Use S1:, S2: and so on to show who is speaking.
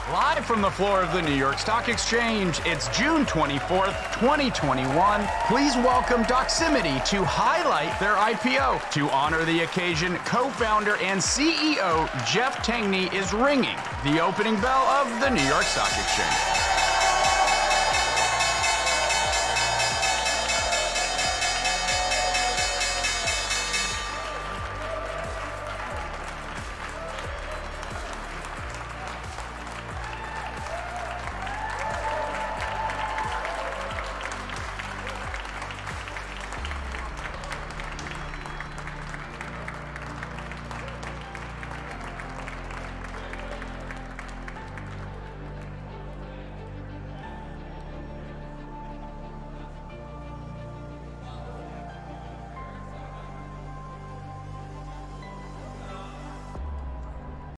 S1: Live from the floor of the New York Stock Exchange, it's June 24th, 2021. Please welcome Doximity to highlight their IPO. To honor the occasion, co-founder and CEO Jeff Tangney is ringing the opening bell of the New York Stock Exchange.